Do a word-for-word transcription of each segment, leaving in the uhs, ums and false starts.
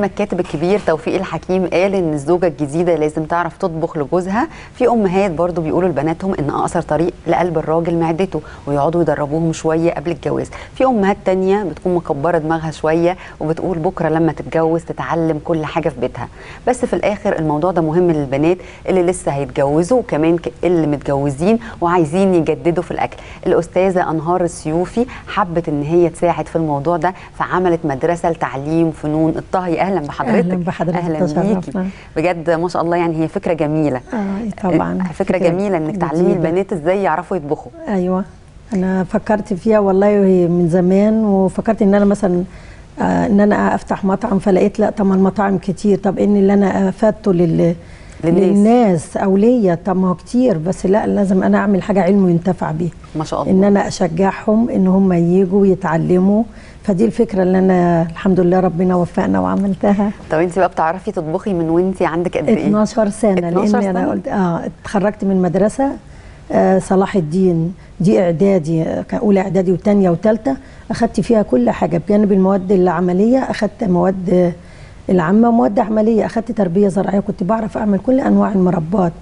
الكاتب الكبير توفيق الحكيم قال ان الزوجه الجديده لازم تعرف تطبخ لجوزها. في امهات برضو بيقولوا لبناتهم ان اقصر طريق لقلب الراجل معدته، ويقعدوا يدربوهم شويه قبل الجواز. في امهات تانية بتكون مكبره دماغها شويه وبتقول بكره لما تتجوز تتعلم كل حاجه في بيتها. بس في الاخر الموضوع ده مهم للبنات اللي لسه هيتجوزوا وكمان اللي متجوزين وعايزين يجددوا في الاكل. الاستاذه انهار السيوفي حبت ان هي تساعد في الموضوع ده، فعملت مدرسه لتعليم فنون الطهي. اهلا بحضرتك. اهلا بحضرتك. اهلا بيكي بجد، ما شاء الله، يعني هي فكره جميله. اه طبعا فكره, فكرة جميله انك تعلمي البنات ازاي يعرفوا يطبخوا. ايوه انا فكرت فيها والله من زمان، وفكرت ان انا مثلا آه ان انا افتح مطعم، فلقيت لا طب ما المطاعم كتير، طب ان اللي انا افادته لل للناس, للناس او ليا طب ما هو كتير، بس لا لازم انا اعمل حاجه علم وينتفع بيها. ما شاء الله. ان انا اشجعهم ان هم ييجوا ويتعلموا، فدي الفكره اللي انا الحمد لله ربنا وفقنا وعملتها. طب انت بقى بتعرفي تطبخي من وانت عندك قد ايه؟ اتناشر سنه. اتناشر لان سنة؟ انا قلت اه اتخرجت من مدرسه آه صلاح الدين، دي اعدادي، كان اولى اعدادي وثانيه وثالثه، اخدت فيها كل حاجه بجانب المواد العمليه. اخدت مواد العامه ومواد عمليه، اخدت تربيه زراعيه، كنت بعرف اعمل كل انواع المربات.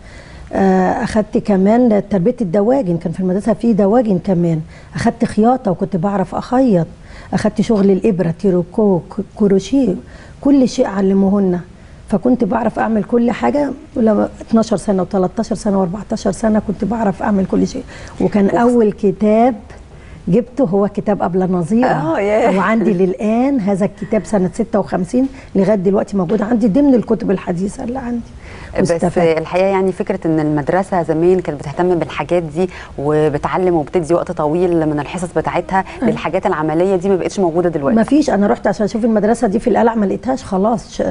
اخدت كمان تربيه الدواجن، كان في المدرسه في دواجن كمان. اخدت خياطه وكنت بعرف اخيط. اخدت شغل الابره، تيروكو، كروشيه، كل شيء علموهن، فكنت بعرف اعمل كل حاجه. ولما اتناشر سنه و13 سنه و14 سنه كنت بعرف اعمل كل شيء. وكان اول كتاب جبته هو كتاب أبلة نظيرة. اه وعندي للآن هذا الكتاب سنة ستة وخمسين لغاية دلوقتي موجود عندي ضمن الكتب الحديثة اللي عندي. بس الحقيقة يعني فكرة ان المدرسة زمان كانت بتهتم بالحاجات دي وبتعلم وبتدي وقت طويل من الحصص بتاعتها أه. للحاجات العملية دي ما بقتش موجودة دلوقتي. ما فيش، انا رحت عشان اشوف المدرسة دي في القلعة ما لقيتهاش، خلاص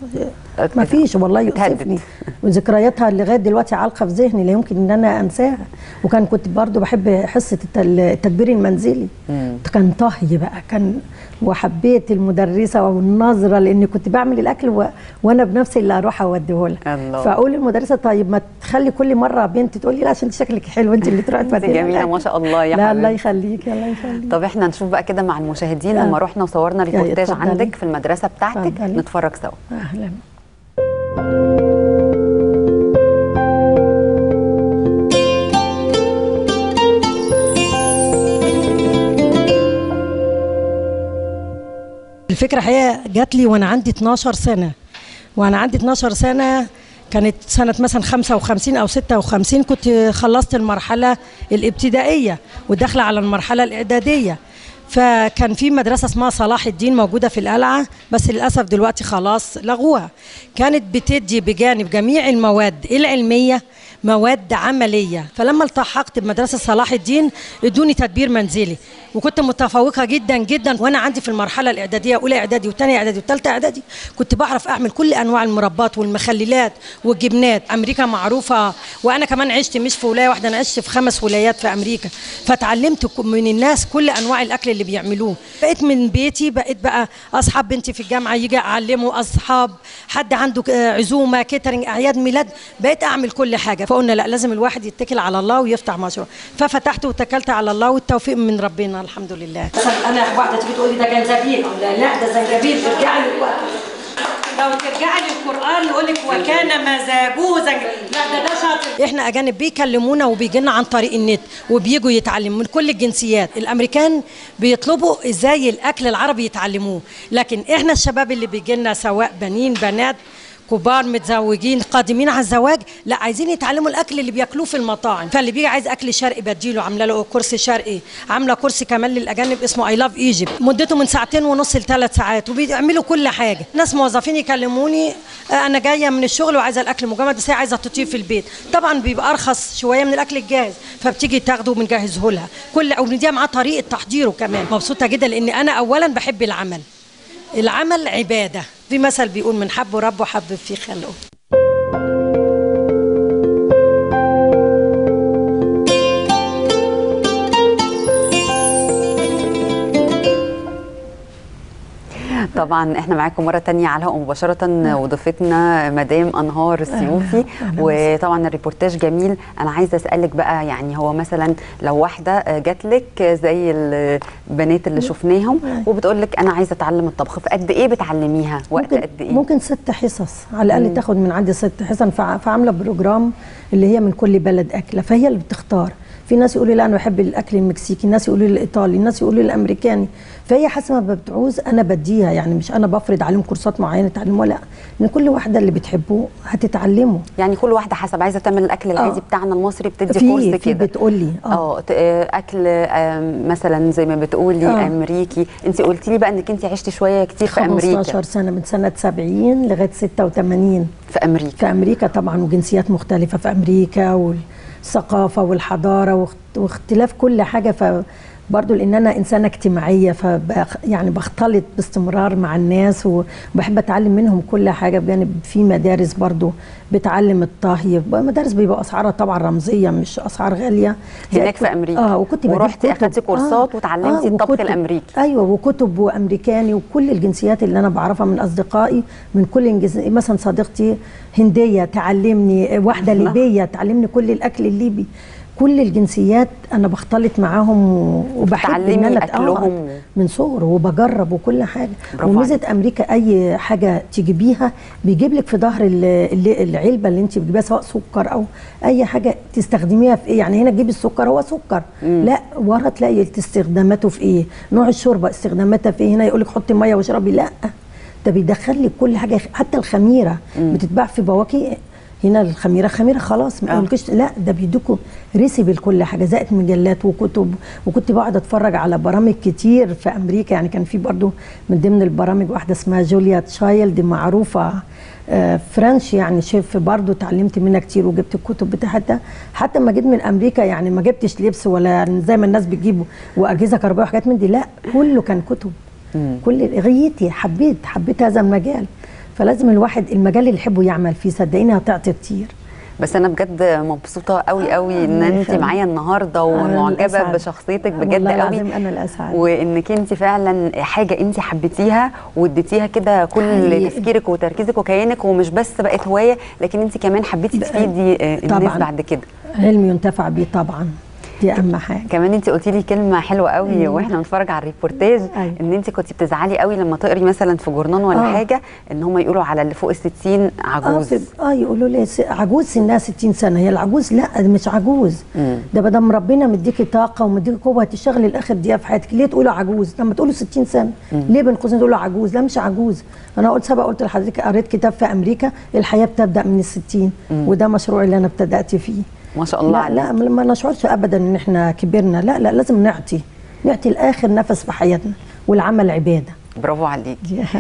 ما فيش والله يؤسفني. وذكرياتها لغاية دلوقتي عالقة في ذهني، لا يمكن ان انا انساها. وكان كنت برضو بحب حصة التدبير المنزلي. مم. كان طهي بقى، كان وحبيت المدرسة والنظرة، لاني كنت بعمل الاكل و... وانا بنفسي اللي اروح اوديه لها. فاقول للمدرسة طيب ما تخلي كل مرة بنت تقول لي لا عشان انت شكلك حلو، انت اللي تروحي توديها. جميلة ما شاء الله يا لا الله يخليك الله يخليك. طب احنا نشوف بقى كده مع المشاهدين لما رحنا وصورنا ريبورتاج عندك في المدرسة بتاعتك، نتفرج سوا. اهلا. الفكرة هي جات لي وانا عندي اتناشر سنة، وانا عندي اتناشر سنة كانت سنة مثلا خمسة وخمسين او ستة وخمسين، كنت خلصت المرحلة الابتدائية وداخلة على المرحلة الاعدادية. فكان في مدرسة اسمها صلاح الدين موجودة في القلعة، بس للأسف دلوقتي خلاص لغوها. كانت بتدي بجانب جميع المواد العلمية مواد عملية. فلما التحقت بمدرسة صلاح الدين ادوني تدبير منزلي، وكنت متفوقة جدا جدا. وانا عندي في المرحلة الاعدادية، اولى اعدادي وثانية اعدادي وثالثة اعدادي، كنت بعرف اعمل كل انواع المربات والمخللات والجبنات. امريكا معروفة، وانا كمان عشت مش في ولاية واحدة، انا عشت في خمس ولايات في امريكا، فتعلمت من الناس كل انواع الاكل اللي بيعملوه. بقيت من بيتي، بقيت بقى اصحاب بنتي في الجامعة يجي اعلمه، اصحاب حد عنده عزومة كيترينج اعياد ميلاد، بقيت اعمل كل حاجة. فقلنا لا لازم الواحد يتكل على الله ويفتح مشروع، ففتحت واتكلت على الله والتوفيق من ربنا الحمد لله. مثلا انا واحده تيجي تقول لي ده جنزبيل، لا لا ده زنجبيل، ارجعي لو ترجعي للقران يقول لك وكان مزاجه زنجبيل، لا ده ده شاطر. احنا اجانب بيكلمونا وبيجي لنا عن طريق النت وبييجوا يتعلموا من كل الجنسيات. الامريكان بيطلبوا ازاي الاكل العربي يتعلموه، لكن احنا الشباب اللي بيجي لنا سواء بنين بنات كبار متزوجين قادمين على الزواج، لا عايزين يتعلموا الاكل اللي بياكلوه في المطاعم. فاللي بيجي عايز اكل شرقي بديله، عامله له كرسي شرقي، عامله كرسي كمان للاجانب اسمه اي لاف ايجيبت، مدته من ساعتين ونص لثلاث ساعات، وبيعملوا كل حاجه. ناس موظفين يكلموني انا جايه من الشغل وعايزه الاكل مجمد بس هي عايزه تطيب في البيت، طبعا بيبقى ارخص شويه من الاكل الجاهز، فبتيجي تاخده وبنجهزه لها كل، وبنديها معاه طريقه تحضيره كمان. مبسوطه جدا لان انا اولا بحب العمل، العمل عباده. في مثل بيقول من حب ربه حبب في خلقه. طبعا احنا معاكم مره تانية على الهواء مباشره، وضيفتنا مدام انهار السيوفي، وطبعا الريبورتاج جميل. انا عايزه اسالك بقى، يعني هو مثلا لو واحده جات لك زي البنات اللي شفناهم وبتقول لك انا عايزه اتعلم الطبخ، في قد ايه بتعلميها؟ وقت قد ايه؟ ممكن ست حصص على الاقل، تاخد من عندي ست حصص. فعامله بروجرام اللي هي من كل بلد اكله، فهي اللي بتختار. في ناس يقولوا لا انا بحب الاكل المكسيكي، الناس يقولوا لي الايطالي، الناس يقولوا لي الامريكاني. فهي حسب ما بتعوز انا بديها، يعني مش انا بفرض عليهم كورسات معينه تعلموها، لا، ان كل واحده اللي بتحبه هتتعلمه. يعني كل واحده حسب عايزه تعمل الاكل العادي آه. بتاعنا المصري بتدي كورس كده. في بتقول لي اه اكل آه مثلا زي ما بتقولي آه. امريكي. انت قلتي لي بقى انك انت عشتي شويه كتير في امريكا، خمستاشر سنه من سنه سبعين لغايه ستة وثمانين في امريكا. في امريكا طبعا، وجنسيات مختلفه في امريكا، وال الثقافه والحضاره واختلاف كل حاجه. فبرضه لان انا انسانه اجتماعيه، ف يعني بختلط باستمرار مع الناس وبحب اتعلم منهم كل حاجه. بجانب في مدارس برضه بتعلم الطهي، مدارس بيبقى اسعارها طبعا رمزيه، مش اسعار غاليه. هناك في امريكا اه وكنت ورحتي اخدتي كورسات آه وتعلمتي آه الطبخ الامريكي. ايوه، وكتب وامريكاني وكل الجنسيات اللي انا بعرفها من اصدقائي من كل الجنسيات. مثلا صديقتي هنديه تعلمني، واحده ليبيه تعلمني كل الاكل الليبي. كل الجنسيات انا بختلط معاهم وبحب ان انا اكلهم من صغر وبجرب وكل حاجه. وميزه امريكا اي حاجه تجيبيها بيجيب لك في ظهر العلبه اللي انت بتجيبيها، سواء سكر او اي حاجه تستخدميها في ايه. يعني هنا تجيبي السكر هو سكر، مم. لا ورا تلاقي استخداماته في ايه، نوع الشوربه استخداماتها في ايه. هنا يقول لك حطي ميه واشربي، لا ده بيدخل لك كل حاجه. حتى الخميره مم. بتتباع في بواكي، هنا الخميره خميره خلاص ما يقولكش لا، ده بيدوكوا ريسيبي لكل حاجه، زائد مجلات وكتب. وكنت بقعد اتفرج على برامج كتير في امريكا. يعني كان في برضو من ضمن البرامج واحده اسمها جوليا تشايلد، معروفه آه فرنش يعني شيف، برضو اتعلمت منها كتير وجبت الكتب بتاعتها. حتى ما جيت من امريكا يعني ما جبتش لبس ولا يعني زي ما الناس بتجيبوا واجهزه كهربائيه وحاجات من دي، لا كله كان كتب. مم. كل غيتي حبيت حبيت هذا المجال. فلازم الواحد المجال اللي يحبه يعمل فيه، صدقيني هتعطي كتير. بس انا بجد مبسوطه قوي قوي ان انت معايا النهارده، ومعجبه بشخصيتك بجد قوي. انا الاسعد، وانك انت فعلا حاجه انت حبيتيها واديتيها كده كل حقيقي. تفكيرك وتركيزك وكيانك، ومش بس بقت هوايه لكن انت كمان حبيتي تفيدي الناس بعد كده. علم ينتفع بيه طبعا، دي اهم حاجه. كمان انت قلتي لي كلمه حلوه قوي أيوة. واحنا بنتفرج على الريبورتاج أيوة. ان انت كنت بتزعلي قوي لما تقري مثلا في جورنان ولا آه. حاجه ان هم يقولوا على اللي فوق الستين عجوز. اه, آه يقولوا لي عجوز سنها ستين سنه. هي العجوز لا، ده مش عجوز. مم. ده ما دام ربنا مديكي طاقه ومديكي قوه هتشتغلي لاخر دقيقه في حياتك، ليه تقولوا عجوز؟ لما تقولوا ستين سنه مم. ليه بين قوسين تقولوا عجوز؟ لا مش عجوز. انا قلت سبق قلت لحضرتك قريت كتاب في امريكا الحياه بتبدا من الستين، وده مشروع اللي انا ابتدات فيه. ما شاء الله عليك. لا لا ما نشعرش ابدا ان احنا كبرنا، لا لا لازم نعطي نعطي لاخر نفس في حياتنا، والعمل عباده. برافو عليك.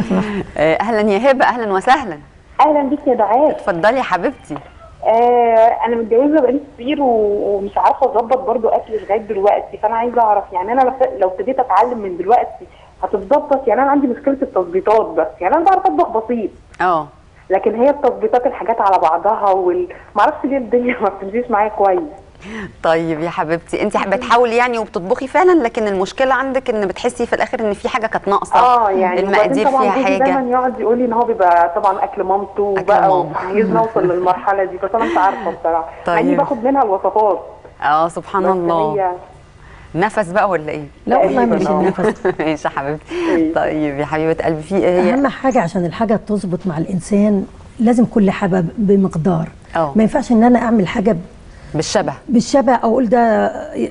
اهلا يا هبه، اهلا وسهلا. اهلا بيك يا دعاء. اتفضلي يا حبيبتي. آه انا متجوزه بقالي كتير ومش عارفه اظبط برضو اكلي لغايه دلوقتي، فانا عايزه اعرف يعني انا لو ابتديت اتعلم من دلوقتي هتتظبط؟ يعني انا عندي مشكله التظبيطات بس، يعني انا بعرف اطبخ بسيط اه لكن هي التظبيطات الحاجات على بعضها وال... معرفش ليه الدنيا ما بتمشيش معايا كويس. طيب يا حبيبتي، انت بتحاولي يعني وبتطبخي فعلا، لكن المشكله عندك ان بتحسي في الاخر ان في حاجه كانت ناقصه. اه يعني المقادير فيها حاجه. دايما يقعد يقول لي ان هو بيبقى طبعا اكل مامته بقى وعايز نوصل للمرحله دي، بس انا مش عارفه بصراحه. طيب يعني باخد منها الوصفات. اه سبحان الله. هي... نفس بقى ولا ايه؟ لا والله مش النفس. ماشي يا حبيبتي. طيب يا حبيبه قلبي، في ايه اهم حاجه عشان الحاجه تظبط مع الانسان؟ لازم كل حاجه بمقدار. أوه. ما ينفعش ان انا اعمل حاجه بالشبه بالشبه او اقول ده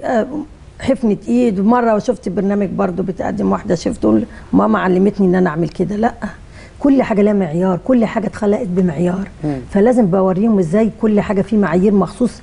حفنه ايد. مره شفت برنامج برضو بتقدم واحده شفت تقول ماما علمتني ان انا اعمل كده، لا كل حاجه لها معيار، كل حاجه اتخلقت بمعيار. مم. فلازم بوريهم ازاي كل حاجه في معايير مخصوص.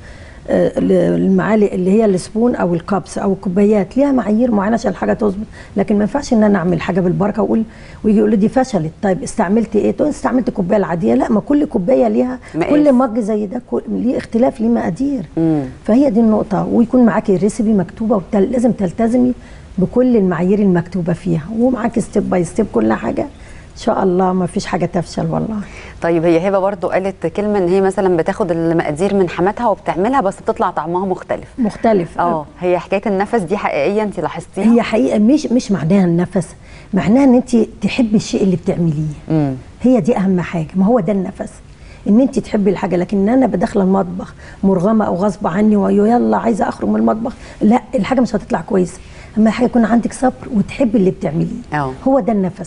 المعالق اللي هي السبون او الكابس او الكوبايات ليها معايير معينه عشان الحاجه تظبط. لكن ما ينفعش ان انا اعمل حاجه بالبركه واقول ويجي يقول لي دي فشلت. طيب استعملت ايه؟ تقول استعملت الكوبايه العاديه، لا ما كل كوبايه ليها مقاس. كل مج زي ده ليه اختلاف، ليه مقادير. مم. فهي دي النقطه. ويكون معاكي ريسيبي مكتوبه ولازم تلتزمي بكل المعايير المكتوبه فيها، ومعاكي ستيب باي ستيب كل حاجه ان شاء الله ما فيش حاجه تفشل والله. طيب هي هبه برضو قالت كلمه ان هي مثلا بتاخد المقادير من حماتها وبتعملها بس بتطلع طعمها مختلف. مختلف اه هي حكايه النفس دي حقيقيه انت لاحظتيها؟ هي حقيقه مش مش معناها النفس، معناها ان انت تحبي الشيء اللي بتعمليه. امم هي دي اهم حاجه، ما هو ده النفس، ان انت تحبي الحاجه. لكن انا بدخل المطبخ مرغمه او غصب عني ويلا عايزه اخرج من المطبخ، لا الحاجه مش هتطلع كويسه. اما حاجه يكون عندك صبر وتحبي اللي بتعمليه، اه هو ده النفس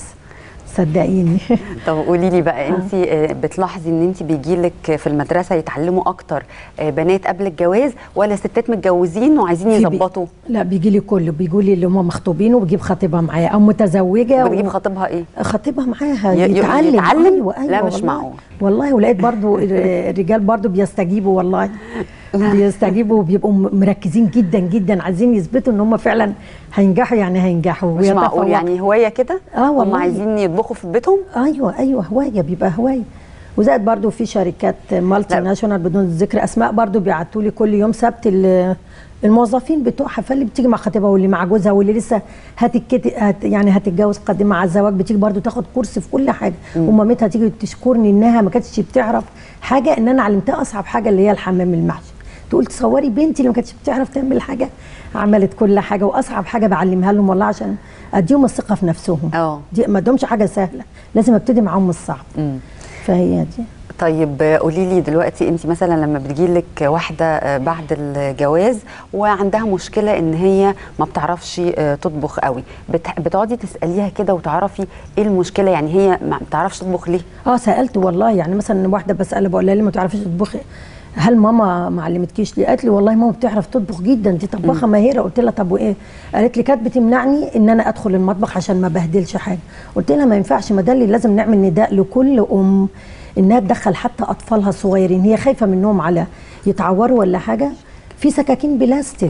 صدقيني. طب قولي لي بقى، انت بتلاحظي ان انت بيجي لك في المدرسه يتعلموا اكتر بنات قبل الجواز ولا ستات متجوزين وعايزين يظبطوا؟ بي... لا بيجي لي كله، بيجوا لي اللي هم مخطوبين وبيجيب خطيبها معايا او متزوجه. بتجيب و... خطيبها ايه؟ خطيبها معاها ي... يتعلم. يتعلم؟ أيوة أيوة لا مش والله. معقول والله ولقيت برضو الرجال برضو بيستجيبوا والله. بيستجيبوا وبيبقوا مركزين جدا جدا، عايزين يثبتوا ان هم فعلا هينجحوا، يعني هينجحوا. مش معقول يعني هوايه كده؟ اه والله هم عايزين يطبخوا في بيتهم؟ ايوه ايوه هوايه، بيبقى هوايه. وزائد برضو في شركات مالتي ناشونال بدون ذكر اسماء برضو بيعتوا لي كل يوم سبت الموظفين بتوعها، فاللي بتيجي مع خطيبها واللي مع جوزها واللي لسه هتكت هت يعني هتتجوز قدم مع الزواج بتيجي برضو تاخد كورس في كل حاجه. ومامتها تيجي تشكرني انها ما كانتش بتعرف حاجه، ان انا علمتها اصعب حاجه اللي هي الحمام المحشي. تقول تصوري بنتي اللي ما كانتش بتعرف تعمل حاجه عملت كل حاجه، واصعب حاجه بعلمها لهم والله عشان اديهم الثقه في نفسهم. اه دي ما ادهمش حاجه سهله، لازم ابتدي معاهم من الصعب. امم فهي دي. طيب قولي لي دلوقتي، انت مثلا لما بتجي لك واحده بعد الجواز وعندها مشكله ان هي ما بتعرفش تطبخ قوي، بتقعدي تساليها كده وتعرفي ايه المشكله؟ يعني هي ما بتعرفش تطبخ ليه؟ اه سالت والله، يعني مثلا واحده بسالها بقول لها ليه ما تعرفيش تطبخي؟ هل ماما ما علمتكيش ليه؟ قالت لي والله ماما بتعرف تطبخ جدا، دي طباخه ماهره. قلت لها طب وايه؟ قالت لي كانت بتمنعني ان انا ادخل المطبخ عشان ما بهدلش حاجه. قلت لها ما ينفعش، ما ده اللي لازم نعمل نداء لكل ام انها تدخل حتى اطفالها الصغيرين، هي خايفه منهم على يتعوروا ولا حاجه. في سكاكين بلاستيك،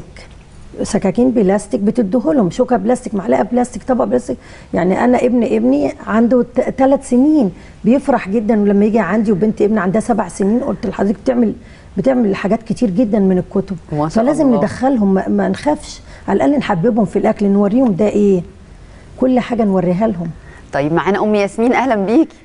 سكاكين بلاستيك بتديهولهم، شوكه بلاستيك، معلقه بلاستيك، طبق بلاستيك. يعني انا ابن ابني عنده ثلاث سنين بيفرح جدا، ولما يجي عندي وبنت ابني عندها سبع سنين قلت لحضرتك بتعمل بتعمل حاجات كتير جدا من الكتب، فلازم الله. ندخلهم، ما, ما نخافش، على الاقل نحببهم في الاكل، نوريهم ده ايه، كل حاجه نوريها لهم. طيب معانا ام ياسمين، اهلا بيكي.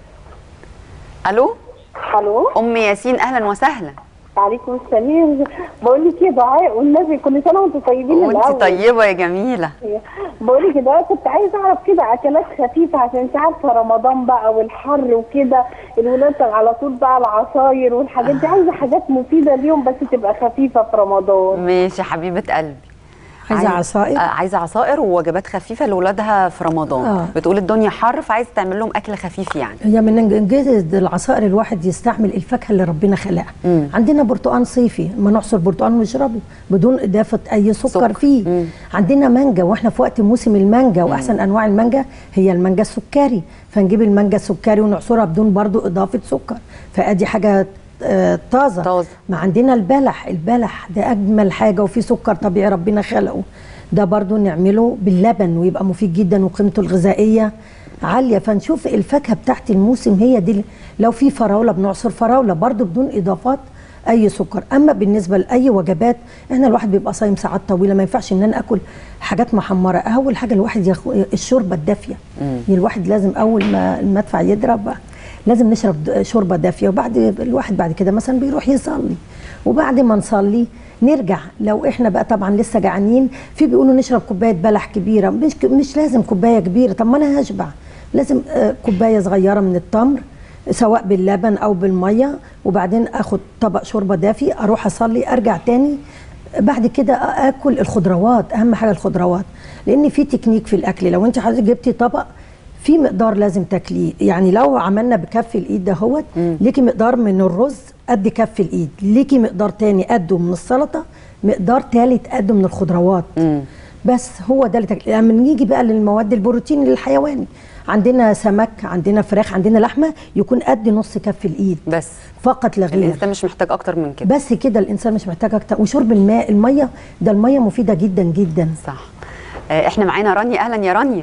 الو الو ام ياسين، اهلا وسهلا. وعليكم السلام. بقول لك ايه دعاء والنبي، كل سنه وانتم طيبين. وانت طيبه يا جميله. بقول لك ده كنت عايزه اعرف كده اكلات خفيفه، عشان انت عارفه رمضان بقى والحر وكده، الولاد على طول بقى العصاير والحاجات دي، عايزه حاجات مفيده اليوم بس تبقى خفيفه في رمضان. ماشي حبيبه قلبي. عايزه عصائر؟ آه عايزه عصائر ووجبات خفيفه لاولادها في رمضان. آه. بتقول الدنيا حر فعايزه تعمل لهم اكل خفيف. يعني هي من انجاز العصائر الواحد يستعمل الفاكهه اللي ربنا خلقها. عندنا برتقان صيفي، ما نعصر برتقان ونشربه بدون اضافه اي سكر, سكر. فيه. مم. عندنا مانجا واحنا في وقت موسم المانجا، واحسن مم. انواع المانجا هي المانجا السكري، فنجيب المانجا السكري ونعصرها بدون برضو اضافه سكر، فادي حاجه آه طازه. طازه. ما عندنا البلح، البلح ده اجمل حاجه وفيه سكر طبيعي ربنا خلقه، ده برضو نعمله باللبن ويبقى مفيد جدا وقيمته الغذائيه عاليه. فنشوف الفاكهه بتاعت الموسم هي دي. لو في فراوله بنعصر فراوله برضو بدون اضافات اي سكر. اما بالنسبه لاي وجبات، احنا الواحد بيبقى صايم ساعات طويله، ما ينفعش ان انا اكل حاجات محمره. اول حاجه الواحد ياخد الشوربه الدافيه، يعني الواحد لازم اول ما المدفع يضرب لازم نشرب شوربه دافيه، وبعد الواحد بعد كده مثلا بيروح يصلي، وبعد ما نصلي نرجع. لو احنا بقى طبعا لسه جعانين، في بيقولوا نشرب كوبايه بلح كبيره، مش مش لازم كوبايه كبيره، طب ما انا هشبع، لازم كوبايه صغيره من التمر سواء باللبن او بالميه، وبعدين اخد طبق شوربه دافي، اروح اصلي، ارجع تاني. بعد كده اكل الخضروات، اهم حاجه الخضروات، لان في تكنيك في الاكل. لو انت حضرتك جبتي طبق في مقدار لازم تاكليه، يعني لو عملنا بكف الايد دهوت ليكي مقدار من الرز قد كف الايد، ليكي مقدار تاني قده من السلطه، مقدار تالت قده من الخضروات. مم. بس هو ده اللي تاكليه. لما يعني نيجي بقى للمواد البروتين الحيواني، عندنا سمك، عندنا فراخ، عندنا لحمه، يكون قد نص كف الايد بس فقط لا غير. الانسان مش محتاج اكتر من كده، بس كده الانسان مش محتاج اكتر. وشرب الماء، الميه ده الميه مفيده جدا جدا. صح. آه احنا معانا رانيا، اهلا يا رانيا.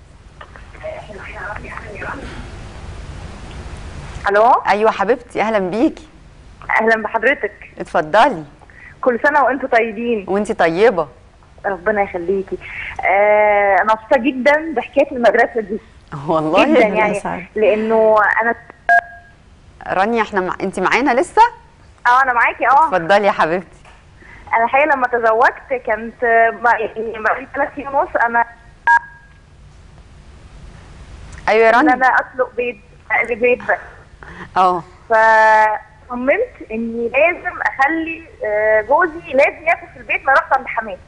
الو ايوه حبيبتي، اهلا بيكي. اهلا بحضرتك. اتفضلي. كل سنه وانتم طيبين. وانتي طيبه. ربنا يخليكي. آه انا مبسوطه جدا بحكايه المدرسه دي. والله جدا يعني، لانه انا رانيا احنا مع... انت معانا لسه؟ اه انا معاكي. اه اتفضلي يا حبيبتي. انا الحقيقه لما تزوجت كانت يعني بقالي ثلاث سنين ونص انا ايوه يا رانيا ان انا اسلق بيض اقلي بيض بس. اه فصممت اني لازم اخلي جوزي لازم ياكل في البيت، ما يروحش عند حماه.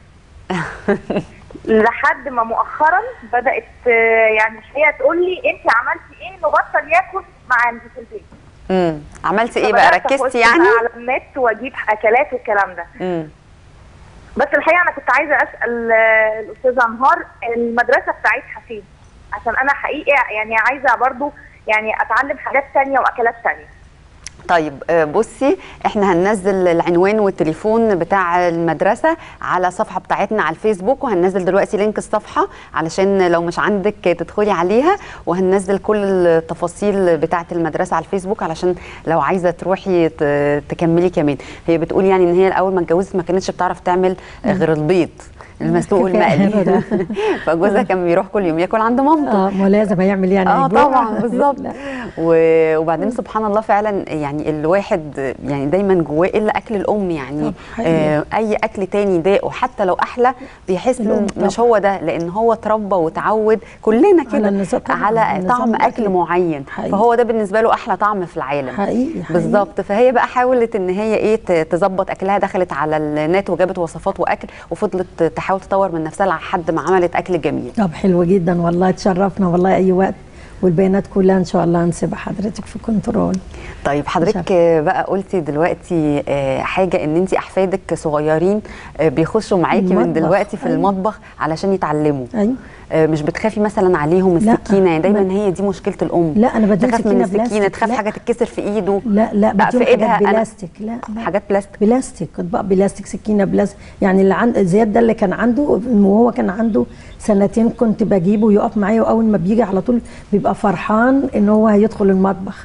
لحد ما مؤخرا بدات يعني هي تقول لي انت عملتي ايه نبطل ياكل معانا في البيت. امم عملتي ايه بقى؟ ركزتي يعني على النت واجيب اكلات والكلام ده. امم بس الحقيقه انا كنت عايزه اسال الاستاذه انهار المدرسه بتاعتها فين؟ عشان انا حقيقه يعني عايزه برضو يعني اتعلم حاجات ثانيه واكلات ثانيه. طيب بصي، احنا هننزل العنوان والتليفون بتاع المدرسه على الصفحه بتاعتنا على الفيسبوك، وهننزل دلوقتي لينك الصفحه علشان لو مش عندك تدخلي عليها، وهننزل كل التفاصيل بتاعه المدرسه على الفيسبوك علشان لو عايزه تروحي تكملي كمان. هي بتقول يعني ان هي اول ما اتجوزت ما كانتش بتعرف تعمل غير البيض المسلوق والمقلي. فجوزها كان بيروح كل يوم ياكل عند مامته. اه ما لازم هيعمل يعني. اه طبعا بالظبط. وبعدين سبحان الله فعلا يعني الواحد يعني دايما جواه الا اكل الام يعني. آه اي اكل تاني ضاقه حتى لو احلى بيحس انه مش هو ده، لان هو اتربى وتعود كلنا كده على, على طعم اكل معين. حقيقي. فهو ده بالنسبه له احلى طعم في العالم. حقيقي بالظبط. فهي بقى حاولت ان هي ايه تظبط اكلها، دخلت على النت وجابت وصفات واكل وفضلت تحاول تطور من نفسها لحد ما عملت اكل جميل. طب حلو جدا والله، تشرفنا والله اي وقت، والبيانات كلها ان شاء الله هنسيبها حضرتك في كنترول. طيب حضرتك بقى قلتي دلوقتي حاجه ان انت احفادك صغيرين بيخشوا معاكي من دلوقتي في المطبخ علشان يتعلموا. ايوه. مش بتخافي مثلا عليهم السكينه؟ يعني دايما هي دي مشكله الام. لا انا بديهم تخاف من السكينه، بلاستيك. تخاف حاجه تتكسر في ايده. لا لا بديهم حاجات بلاستيك. لا, لا حاجات بلاستيك. بلاستيك اطباق بلاستيك، سكينه بلاستيك. يعني اللي عند زياد ده اللي كان عنده وهو كان عنده سنتين كنت بجيبه يقف معايا، واول ما بيجي على طول بيبقى فرحان ان هو هيدخل المطبخ.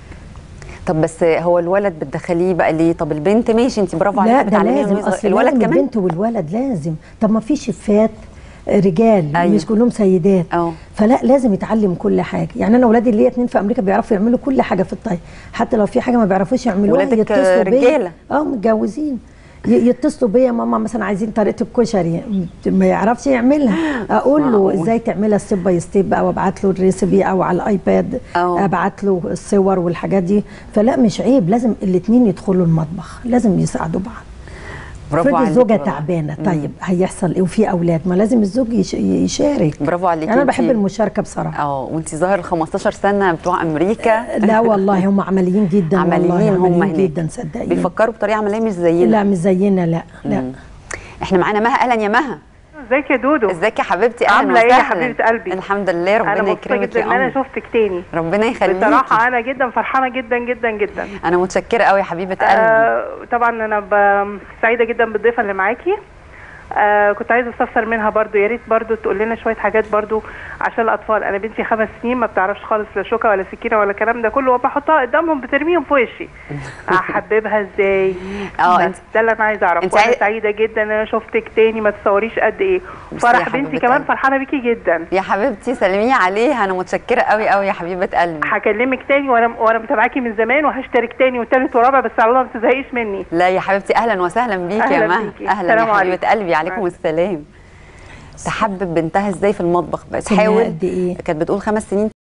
طب بس هو الولد بتدخليه بقى ليه؟ طب البنت ماشي انت برافو عليكي بتعلميها من وهي صغيره، الولد كمان البنت والولد لازم. طب ما في شيفات رجال. أيوة. مش كلهم سيدات. أوه. فلا لازم يتعلم كل حاجه. يعني انا اولادي اللي هي اتنين في امريكا بيعرفوا يعملوا كل حاجه في الطهي، حتى لو في حاجه ما بيعرفوش يعملوها يتصلوا بيا. اه متجوزين يتصلوا بيا ماما مثلا عايزين طريقه الكشري، ما يعرفش يعملها، اقول له ازاي تعملها ستيب باي ستيب، او ابعت له الريسبي او على الايباد أوه. ابعت له الصور والحاجات دي. فلا مش عيب، لازم الاثنين يدخلوا المطبخ، لازم يساعدوا بعض. برافو عليك. الزوجه تعبانه طيب هيحصل ايه؟ وفي اولاد ما لازم الزوج يش... يشارك. برافو عليكي. يعني انا بحب المشاركه بصراحه. اه وانت ظاهر خمستاشر سنه بتوع امريكا. لا والله هم عمليين جدا. عمليين هم هناك جدا صدقيني. بيفكروا بطريقه عمليه مش زينا. لا مش زينا. لا لا مم. احنا معانا مها. اهلا يا مها. ازيك يا دودو؟ ازيك يا حبيبتي؟ اهلا عامله ايه يا حبيبه قلبي؟ الحمد لله ربنا يكرمك يا قمر. انا شفتك تاني. ربنا يخليكي. بصراحه انا جدا فرحانه جدا جدا جدا. انا متشكره قوي يا حبيبه قلبي. آه طبعا انا سعيده جدا بالضيفه اللي معاكي. آه كنت عايزه استفسر منها برضو، يا ريت برضو تقول لنا شويه حاجات برضو عشان الاطفال. انا بنتي خمس سنين ما بتعرفش خالص لا شوكه ولا سكينه ولا الكلام ده كله، وبحطها قدامهم بترميهم في وشي. احببها ازاي؟ اه انت ده اللي انا عايزه اعرف. وانا سعيده جدا ان انا شفتك تاني، ما تصوريش قد ايه. فرح بنتي كمان فرحانه بيكي جدا يا حبيبتي. سلمي عليها. انا متشكره قوي قوي يا حبيبه قلبي. هكلمك تاني وانا وانا متابعاكي من زمان، وهشترك تاني وتالت ورابع، بس على الله ما تزهقيش مني. لا يا حبيبتي اهلا وسهلا بيكي يا مها. اهلا يا حبيبه قلبي. عليكم السلام. تحبب بنتها ازاي في المطبخ؟ بتحاول. قد ايه؟ كانت بتقول خمس سنين